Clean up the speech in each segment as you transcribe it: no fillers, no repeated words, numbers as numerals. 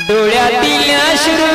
डोळ्यातील अश्रू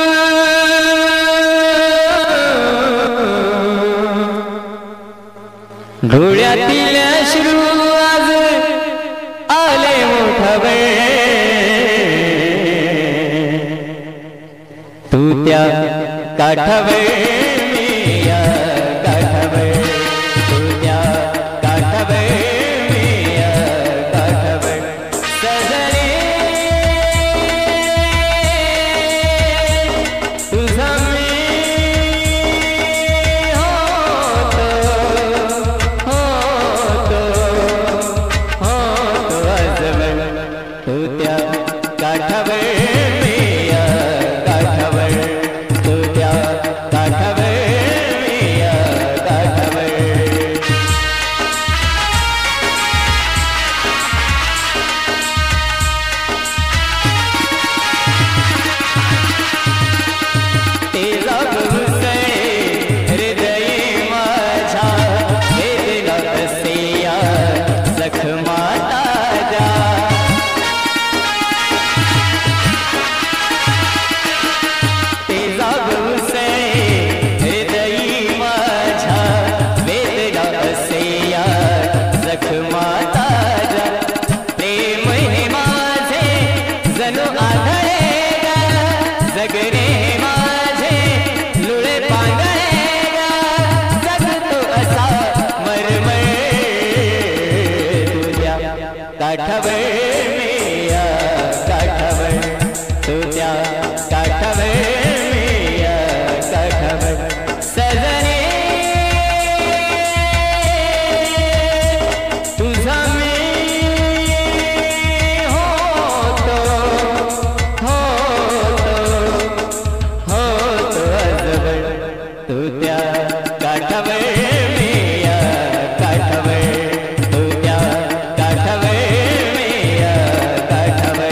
डोळ्यातील अश्रू आज आले मोठा वेळ तू त्या काठावर मी या काठावर तू त्या काठावर मी या काठावर सजने तुझा मी होतो आजवर तू त्या काठावर मी या काठावर तू त्या काठावर मी या काठावर तेरा बहुसे हृदय माझा वेदना कसेया जखमा ताजा तेरा बहुसे हृदय माझा वेदना कसेया जखमा ताजा प्रेम हे माझे जणू आढळेगा जगणे माझे लुळे पांगळेगा जगतो असा मरमर तुझ्या काठावर मी या काठावर तुझ्या काठावर मी या काठावर सजने तुझा मी होतो आजवर तू त्या काठावर मी या काठावर तू त्या काठावर मी या काठावर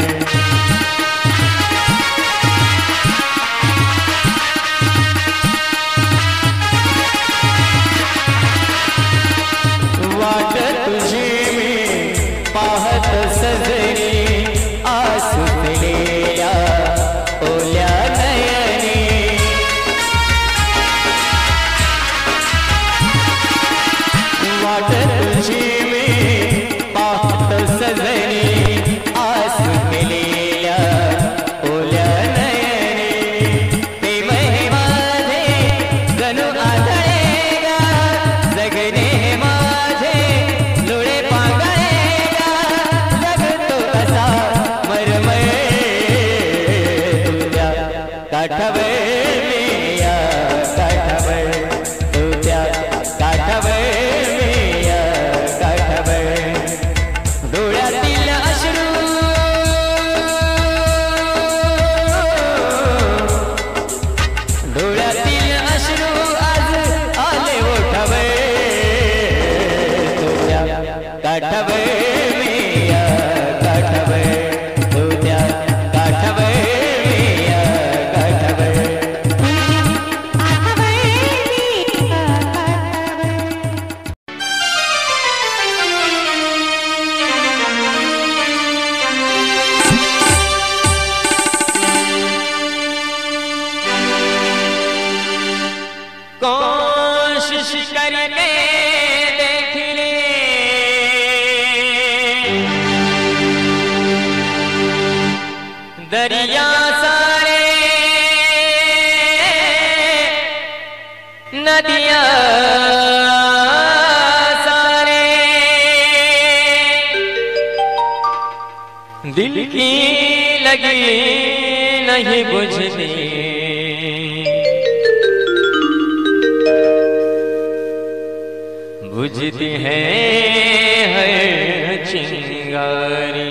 वाट तुझी मी पाहत सजनी आसू फिरलेल्या ओल्या नयनी वाट तुझी मी पाहत सजनी आसू फिरलेल्या ओल्या नयनी प्रेम हे माझे जणू आढळेगा जगणे हे माझे लुळे पांगळेगा जगतो असा मरमर तुझ्या काठावर मी या काठावर तुझ्या काठावर मी या काठावर डोळ्यातील अश्रू डोळ्यातील अश्रू आज आले ओठावर तुझ्या काठावर मी या काठावर तुझ्या काठावर मी या काठावर कोशिश करके देख ले दरिया सारे नदियाँ सारे दिल की लगी नहीं बुझती बुझती है हर चिंगारी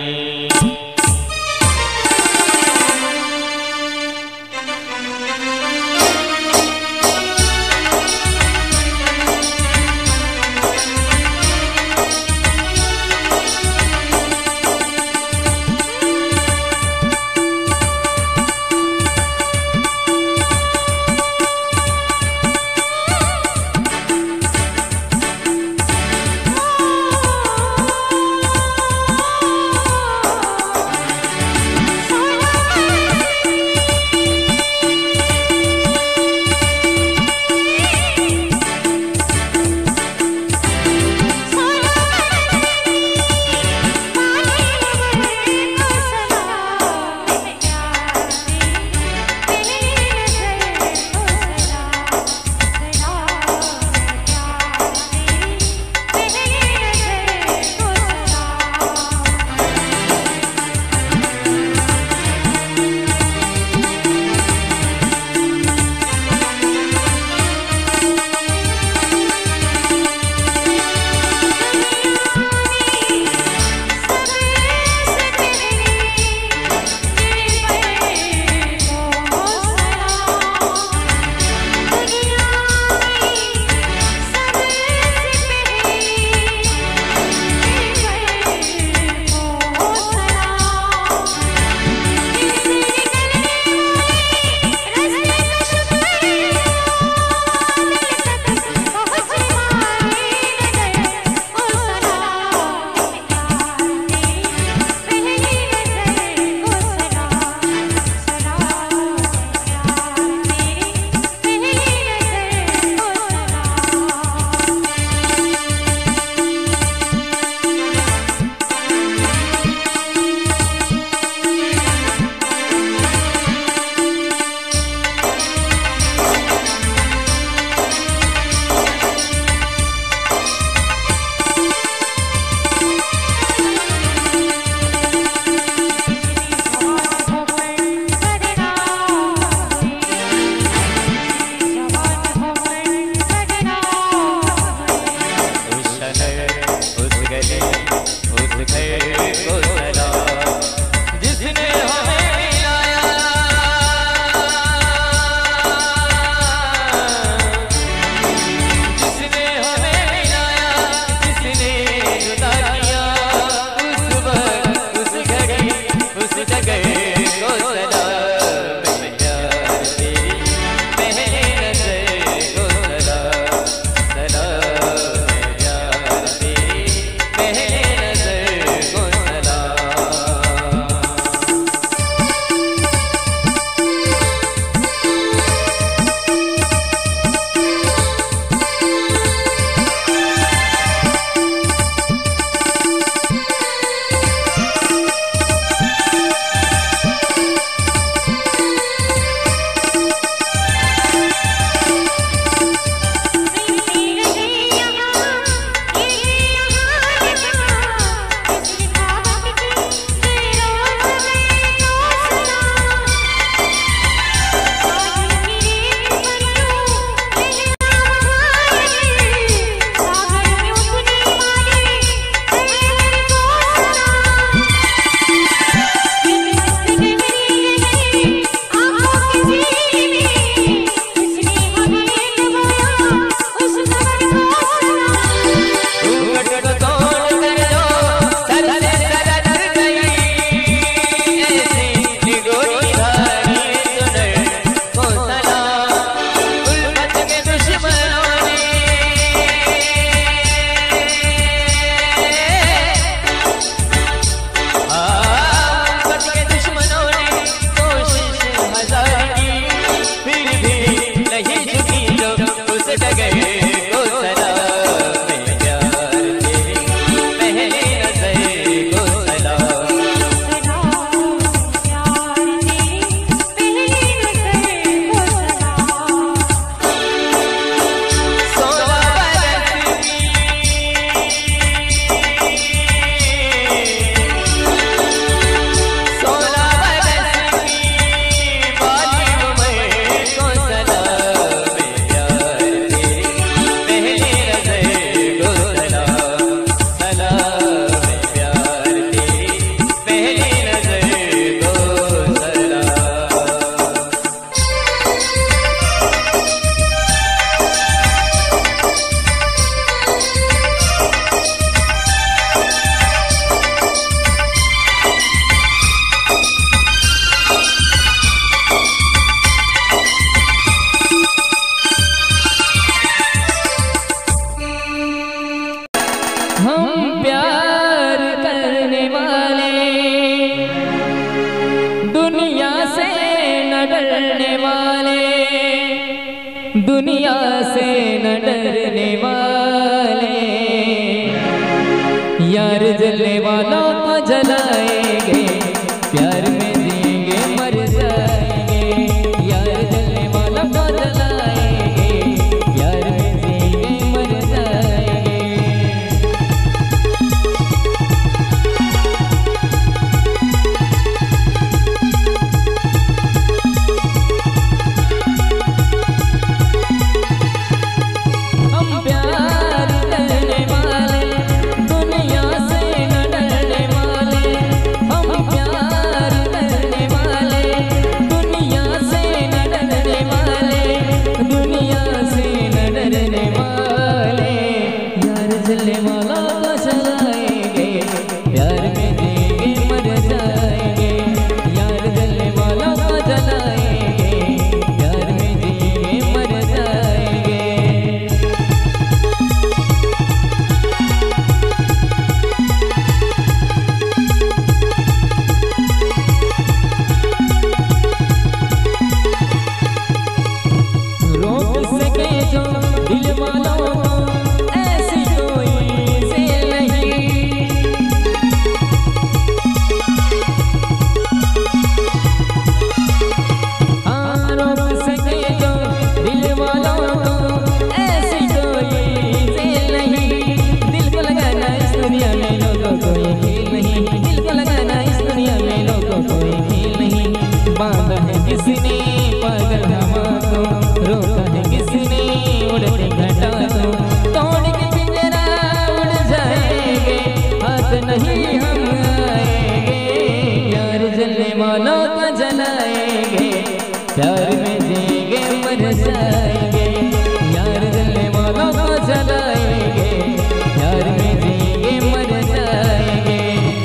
न डरने वाले, दुनिया से न डरने वाले, यार जलने वालों को जलाएंगे, प्यार में जिएंगे मर जाएंगे, यार जलने वालों को जलाएंगे, प्यार में जिएंगे मर जाएंगे। हम प्यार करने वाले, दुनिया से न डरने वाले, हम प्यार करने वाले, दुनिया से न डरने वाले, दुनिया से न डरने वाले, यार जलने वाला को जलाएंगे, प्यार में जिएंगे मर जाएंगे, यार जलने वाला को जलाएंगे, प्यार में जिएंगे मर जाएंगे। रोक सके जो दिल वालों को ऐसी कोई से नहीं, हाँ रोक सके जो दिल वालों को ऐसी कोई से नहीं, दिल को लगाना इस दुनिया में लोगों को ये खेल नहीं, दिल को लगाना इस दुनिया में लोगों को ये खेल नहीं, बांधा है किसने पागल हवा को, रोका है किसने उड़ती घटा को, तोड़ के पिंजरा उड़ जाएंगे, हाथ नहीं हम आएंगे, यार जलने वालों को जलाएंगे, प्यार में जिएंगे मर जाएंगे, यार जलने वालों को जलाएंगे, प्यार में जिएंगे मर जाएंगे।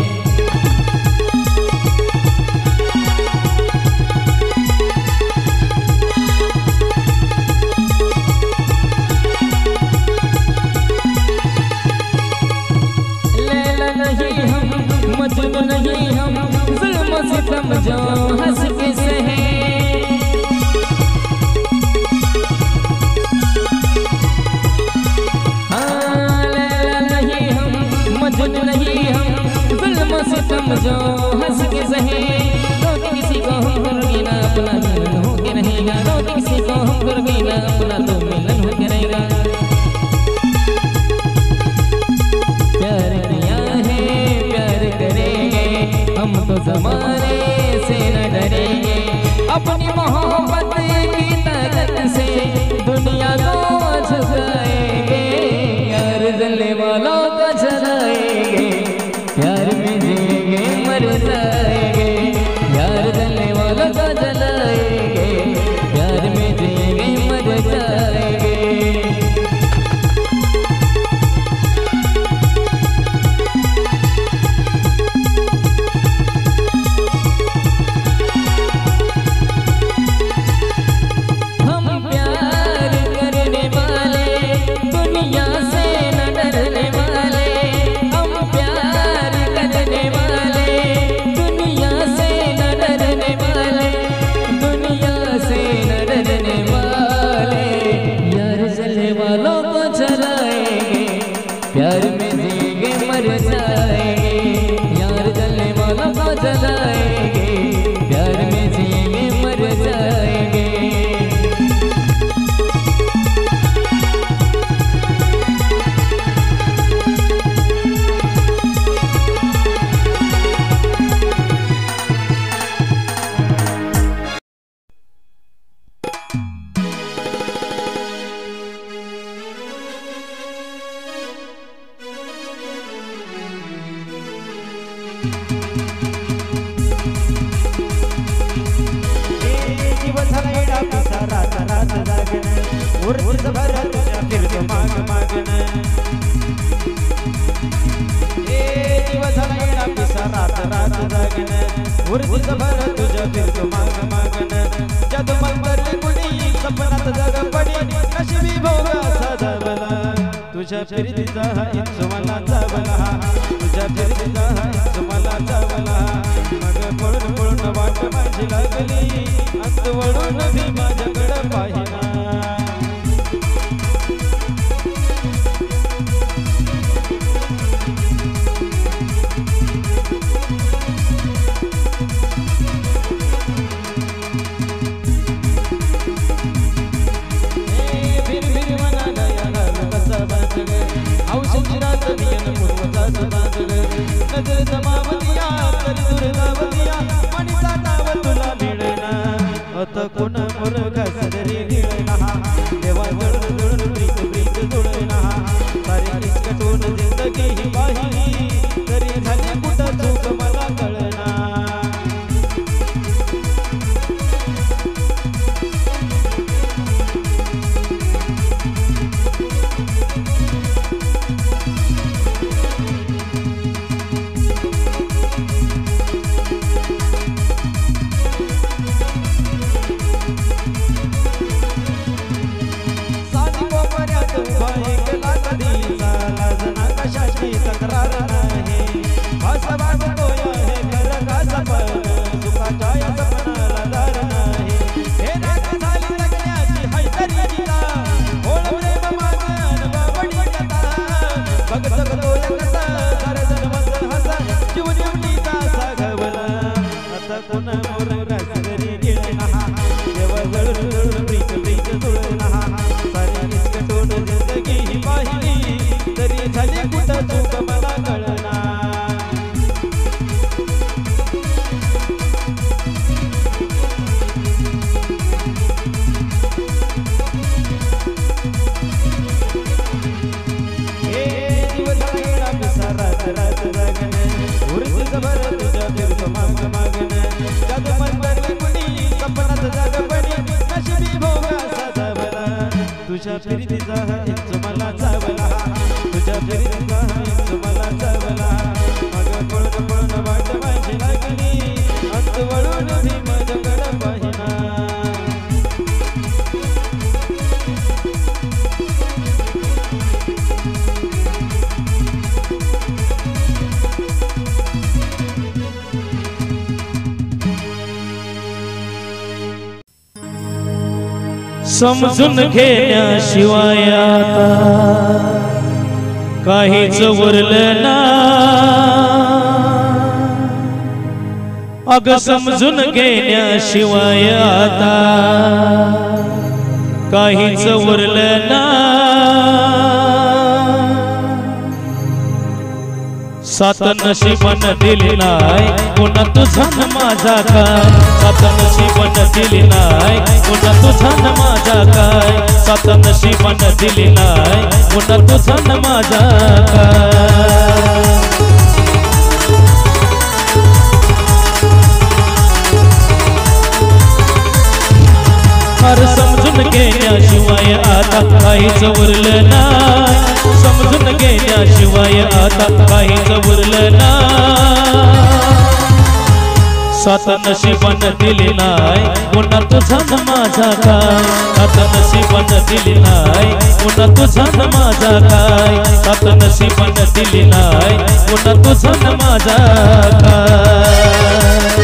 लैला नहीं हम, मजनू नहीं हम, जुल्म सितम जो हंस के सहे, हाँ लैला नहीं हम, मजनू नहीं हम, जुल्म सितम जो हंस के सहे, रोके किसी को हम करोगे ना अपना मिलन होके रहेगा, रोके किसी को हम करोगे ना अपना तो मिलन होके रहेगा। प्यार किया है प्यार करेंगे, हम तो जमाने से न डरेंगे, अपनी मोहब्बत की ताकत से दुनिया को झुकाएंगे, यार जलने वालों को जलाएंगे, प्यार में जिएंगे मर जाएंगे, यार जलने वालों को जलाएंगे, प्यार में जिएंगे मर जाएंगे। हम प्यार करने वाले, दुनिया से न डरने वाले, हम प्यार करने वाले, दुनिया से न डरने वाले, दुनिया से न डरने वाले, यार जलने वालों को जलाएंगे, प्यार में जिएंगे मर जाएंगे, यार जलने वालों को जलाएंगे, प्यार में जिएंगे मर जाएंगे। तुझ्या फिरतीचा हा इंच मला चावला, तुझ्या फिरतीचा हा इंच मला चावला, मग पळून पळून वाट माझी लागली, अंत वळून भी माझ्याकडे पाहिना नजर जमावतिया तरी दुर्गावतिया मणीचा डाव तुला मिळेना आता कोण मुरगा सदरी गिळेना देवा जळून जळून प्रीत प्रीत जुळेना सारी किचकटून जिंदगी ही वाहिली तरी झाली कुठं चूक मला कळेना तक्रार नाही भासवा गोया हे कर का सपन सुखाच्या या सपनाला दार नाही हे राग झाली जगण्याची हैदरी जिता ओळ प्रेम माझं बावडी कथा बघ जगतो एकटा जर जन्मत हसा जीव जीवनीचा सागवला आता कोण मोर घरी गेला देव जळून जळून प्रीत प्रीत जुळला सारी निष्कटून जिंदगी ही पाहिली तरी झाली कुठं चूक मला कळना हे दिवस गेला पिसा रात रात जागणे उरती जबर तुझ्या फिरतो माग मागणे जादू मंतरली कुणी सपनात जागपणी नशिबी भोगा साधावला तुझ्या फिरतीचा इंच मला चावला तुझ्या फिरतीचा इंच मला चावला मग पळून पळून वाट माझी लागली अंत वळून भी माझ्याकडे पाहिना समजून घेण्याशिवाय आता काहीच उरलं ना अग समजून घेण्याशिवाय आता काहीच उरलं ना सात नशीबन दिली नाय पुन्हा तुझा न माझा काय सात नशीबन दिली नाय पुन्हा तुझा न माझा काय सात नशीबन दिली नाय पुन्हा तुझा न माझा काय समजून घेण्याशिवाय आता काहीच उरलं नाही समजून घेण्याशिवाय आता काहीच उरलं नाही सात नशीबन दिली नाय पुन्हा तुझा न माझा काय सात नशीबन दिली नाय पुन्हा तुझा न माझा काय सात नशीबन दिली नाय पुन्हा तुझा न माझा काय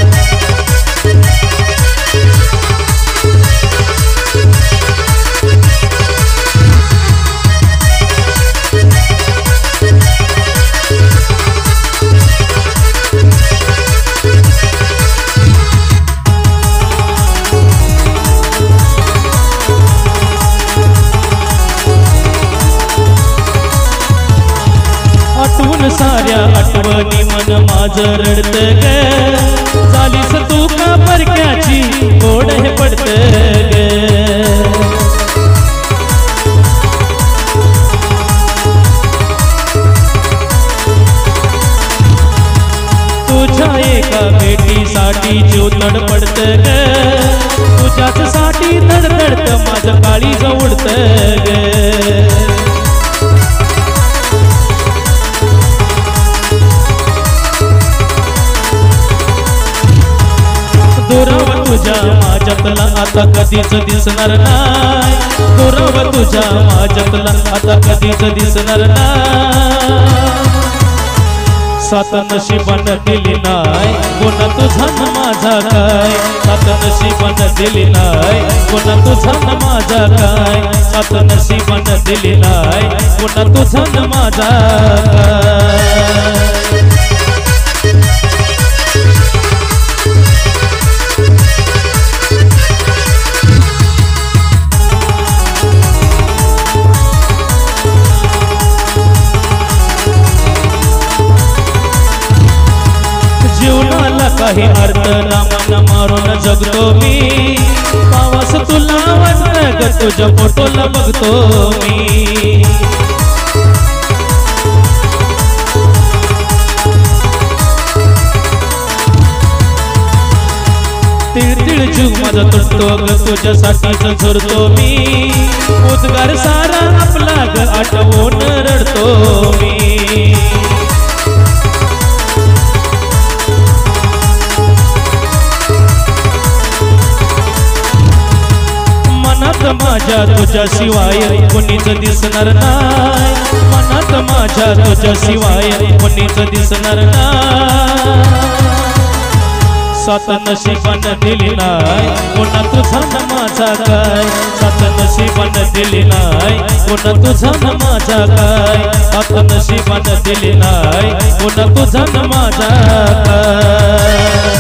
आठवण साऱ्या आठवणी मन माझं रडत ग झालीस तू का परक्याची गोड हे पडत ग तुझ्या एका भेटीसाठी जीव तडपडत ग तुझ्याच साठी तडतडत माझं काळी जवळत ग दुराव तुझ्या माझ्यातला आता कधीच दिसणार नाही दुराव तुझ्या माझ्यातला आता कधीच दिसणार नाही सात नशिबान दिली नाय कोणा तुझा न माझा काय सात नशिबान दिली नाय कोणा तुझा न माझा काय सात नशिबान दिली नाय कोणा तुझा न माझा काय जीवनाला काही अर्थ नामाना मारून जगतो मी पावस तुला वाटत ग तुझ्या फोटोला बघतो मी तिळ जीव माझा तुटतो ग तुझ्यासाठीच झुरतो मी उद्गार सारा आपला ग आठवून रडतो मी मनात माझ्या तुझ्याशिवाय कोणीच दिसणार नाही मनात माझ्या तुझ्याशिवाय कोणीच दिसणार नाही सात नशिबान दिली नाय कोणा तुझा न माझा काय सात नशिबान दिली नाय कोणा तुझा न माझा काय सात नशिबान दिली नाय कोणा तुझा न माझा काय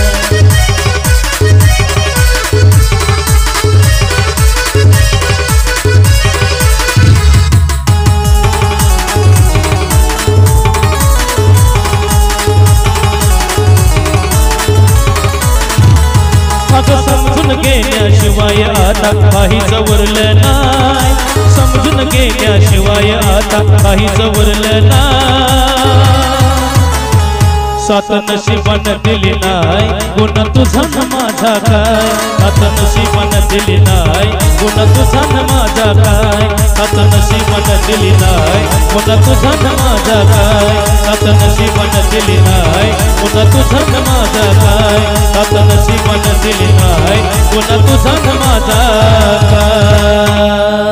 समजून घेण्याशिवाय आता काहीच उरलं नाही समजून घेण्याशिवाय आता काहीच उरलं नाही सात नशिबान दिली नाय गुण तुझा न माझा काय सात नशिबान दिली नाय गुण तुझा न माझा काय सात नशिबान दिली नाय गुण तुझा न माझा काय सात नशिबान दिली नाय गुण तुझा न माझा काय सात नशिबान दिली नाय गुण तुझा न माझा काय